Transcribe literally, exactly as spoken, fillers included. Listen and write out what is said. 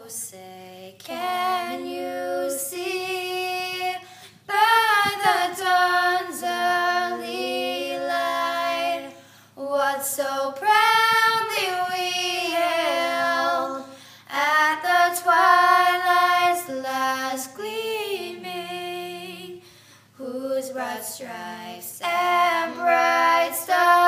Say, can you see by the dawn's early light what so proudly we hailed at the twilight's last gleaming, whose broad stripes and bright stars